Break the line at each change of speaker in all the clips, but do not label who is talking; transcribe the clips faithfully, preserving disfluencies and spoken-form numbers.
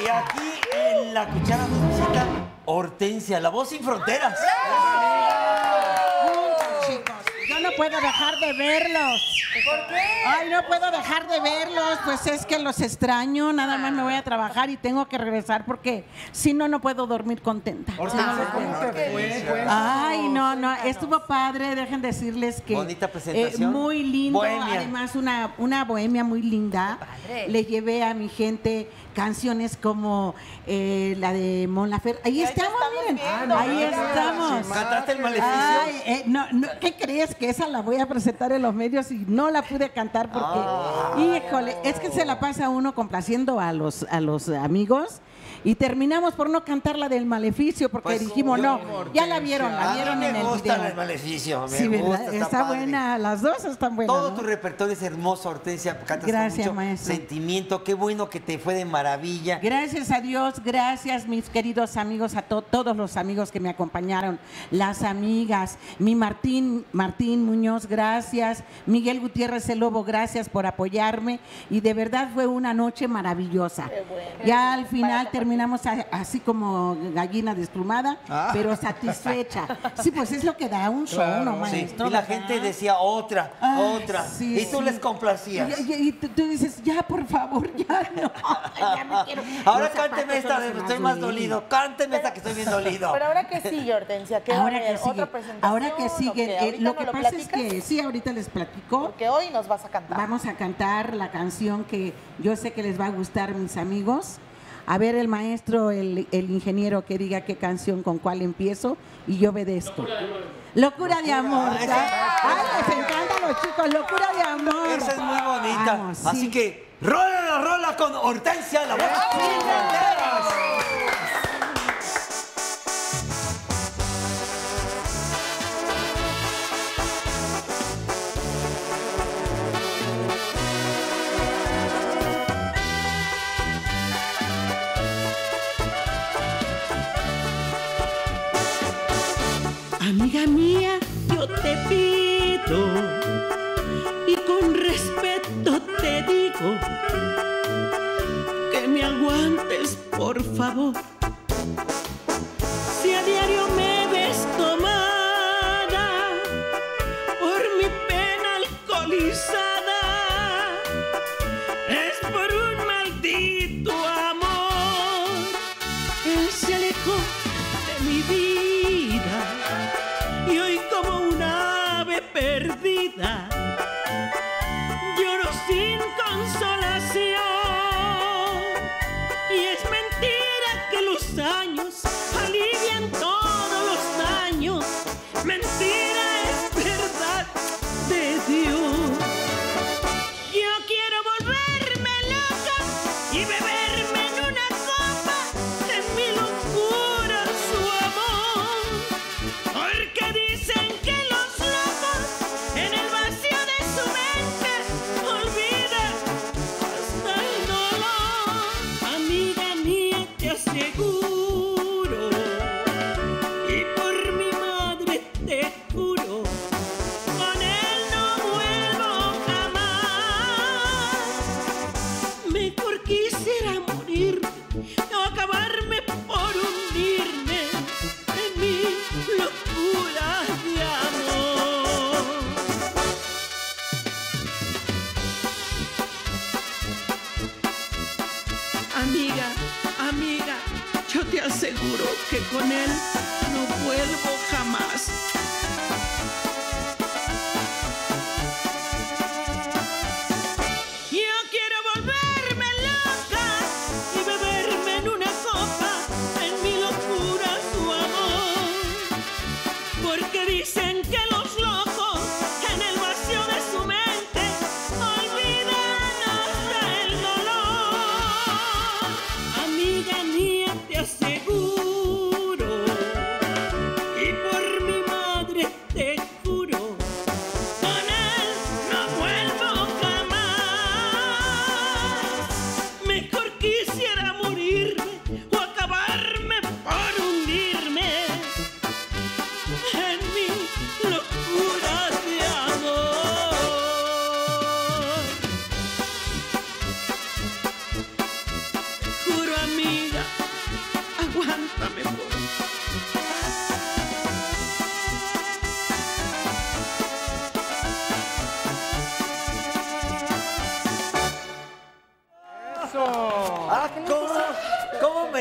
Y aquí en la cuchara nos visita Hortensia, la voz sin fronteras.
Chicos, yo no puedo dejar de verlos.
¿Por qué?
Ay, no puedo dejar de verlos, pues es que los extraño, nada más me voy a trabajar y tengo que regresar porque si no, no puedo dormir contenta.
Hortensia, ¿cómo te fue?
Ay, no, no, estuvo padre, dejen decirles que...
Bonita presentación.
Eh, muy lindo,
Bohemia.
además una, una bohemia muy linda.
Padre.
Le llevé a mi gente canciones como eh, la de Mon Laferte. Ahí
Ahí
estamos,
estamos
miren,
viendo,
ahí
mira.
estamos.
¿Cantaste el maleficio?
Ay, eh, no, no, ¿qué crees? Que esa la voy a presentar en los medios y no la pude cantar porque,
Ah.
híjole, es que se la pasa uno complaciendo a los, a los amigos y terminamos por no cantar la del maleficio porque
Pues,
dijimos,
yo-
no, ya la vieron, la
A
vieron
mí
en
me
el
gusta
video.
el maleficio, me
Sí,
gusta,
¿verdad? Está,
padre.
buena, las dos están buenas.
Todo
¿no?
tu repertorio es hermoso, Hortensia. Cantas
Gracias,
con mucho
maestro.
sentimiento. Qué bueno que te fue de maravilla.
Gracias a Dios, gracias mis queridos amigos, a to- todos los amigos que me acompañaron, las amigas, mi Martín, Martín Muñoz, gracias, Miguel Gutiérrez el Lobo, gracias por apoyarme y de verdad fue una noche maravillosa. Ya al final terminamos a- así como gallina desplumada, pero satisfecha. Sí, pues es lo que da un show, ¿no,
Sí,
maestro?
y la
¿verdad?
gente decía otra,
Ay,
otra.
sí,
y tú
sí.
les complacías.
Y, y- y tú, tú dices, ya, por favor, ya no, ya me quiero.
Ahora
Los zapatos
cánteme esta,
son
de
los que
estoy más
duelen.
dolido. Cánteme esta que estoy bien dolido.
Pero ahora que sigue, Hortensia, ¿qué va a
Ahora
haber?
que sigue,
¿Otra presentación?
ahora que
¿O
sigue,
qué?
eh,
¿Ahorita
lo
nos
que
lo
pasa es
platicas?
que sí, ahorita les platico.
Porque hoy nos vas a cantar.
Vamos a cantar la canción que yo sé que les va a gustar, mis amigos. A ver, el maestro, el, el ingeniero que diga qué canción, con cuál empiezo y yo obedezco. Locura de amor.
Ah,
¿sabes? Ay, les encanta a los chicos, locura de amor.
Esa es muy bonita.
Vamos, sí.
Así que, rola la rola con Hortensia, la voz sin fronteras.
Amiga mía, yo te pido y con respeto te digo que me aguantes, por favor. Si a diario me ves tomada por mi pena alcoholizada, es por un maldito amor. Él se alejó de mi vida y hoy como un ave perdida lloro sin consolación. Y es mentira que los años alivian todos los daños. Mentira es verdad de Dios. Yo quiero volverme loca y beberme en una copa en mi locura su amor. Porque dicen que los locos en el vacío de su mente olvidan hasta el dolor. Amiga mía, te aseguro y por mi madre te juro, con él no vuelvo jamás. Mejor quisiera morir o acabarme por hundirme en mi locura de amor. Amiga, amiga, yo te aseguro que con él no vuelvo jamás. Yo quiero volverme loca y beberme en una copa en mi locura su amor. Porque dicen que los locos en el vacío de su mente olvidan hasta el dolor. Amiga mía, te aseguro y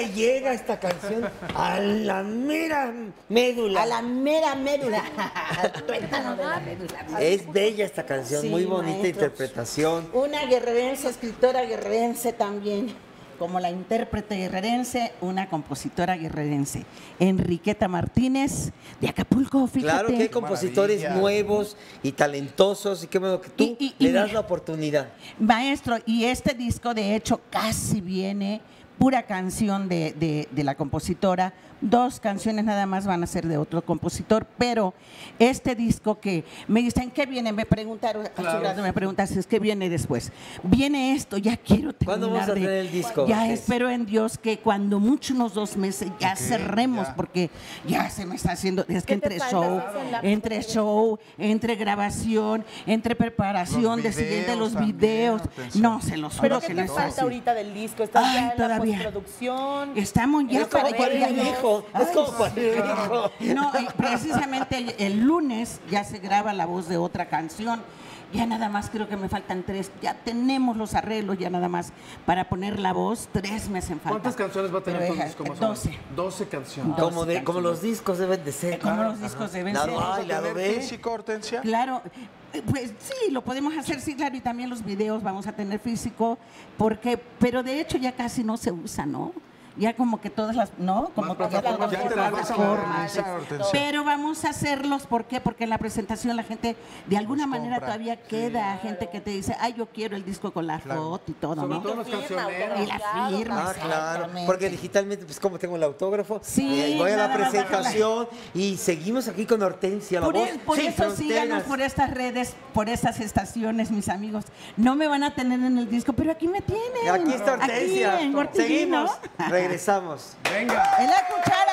me llega esta canción a la mera médula.
A la mera médula. Al tuétano de la médula.
Es bella esta canción,
Sí,
muy bonita
maestro.
interpretación.
Una guerrerense, escritora guerrerense también, como la intérprete guerrerense, una compositora guerrerense. Enriqueta Martínez, de Acapulco, fíjate.
Claro que hay compositores
Maravilla.
nuevos y talentosos y qué bueno que tú
Y- y- y
le das
mira.
la oportunidad.
Maestro, y este disco de hecho casi viene pura canción de, de- de la compositora, dos canciones nada más van a ser de otro compositor, pero este disco que me dicen, ¿qué viene? Me preguntaron, hace un rato me preguntas, si es que viene después. Viene esto, ya quiero terminar
¿Cuándo vamos a
de-
tener el disco?
Ya
¿Qué?
espero en Dios que cuando mucho, unos dos meses, ya
Ok,
cerremos,
ya.
porque ya se me está haciendo, es que
¿Qué te
entre
falta,
show,
Susana?
entre show, entre grabación, entre preparación
Los
de siguiente, los
videos
videos,
también, atención.
no, se los
¿Pero
juro
qué
que
te
no es
falta
fácil.
ahorita del disco? ¿Estás
Ay,
ya en la
todavía.
postproducción?
Estamos ya
Es como
para
para
ya-
el
ya-
hijo, es
Ay,
como para el hijo.
no, eh, precisamente el, el lunes ya se graba la voz de otra canción. Ya nada más creo que me faltan tres. Ya tenemos los arreglos, ya nada más para poner la voz. Tres me hacen falta.
¿Cuántas canciones va a tener
Pero
tu
deja-
disco más o menos?
doce.
doce canciones.
Doce
Como, de, como
canciones.
los discos deben de ser.
Como los discos deben
La
ser.
do
¿Vamos
A
a
y la do
tener
B.
físico, Hortensia?
Claro, eh, pues sí, lo podemos hacer, sí, claro, y también los videos vamos a tener físico, porque, pero de hecho ya casi no se usa, ¿no? Ya como que todas las, ¿no? Como
Más
todas las
plataformas
Ya te la vas a
plataformas.
modernizar, Hortensia.
Pero vamos a hacerlos, ¿por qué? Porque en la presentación la gente de alguna
Los
manera
compra.
todavía queda gente que te dice, ay, yo quiero el disco con la foto y todo,
Sobre
¿no?
todo los
Firma,
cancioneros.
Y la firma.
Ah, claro,
Exactamente.
porque digitalmente, pues como tengo el autógrafo,
Sí,
eh, voy a la
nada más
presentación y seguimos aquí con Hortensia, la
Por,
voz
el- por
sin
eso síganos
fronteras.
por estas redes, por estas estaciones, mis amigos. No me van a tener en el disco, pero aquí me tienen.
Aquí está Hortensia.
Aquí en Gortillino.
Seguimos, regresamos.
Venga.
En la cuchara.